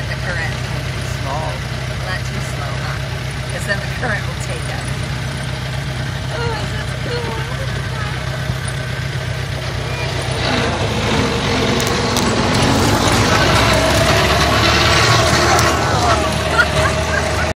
the current. Slow. Not too slow, huh? Because then the current will take us.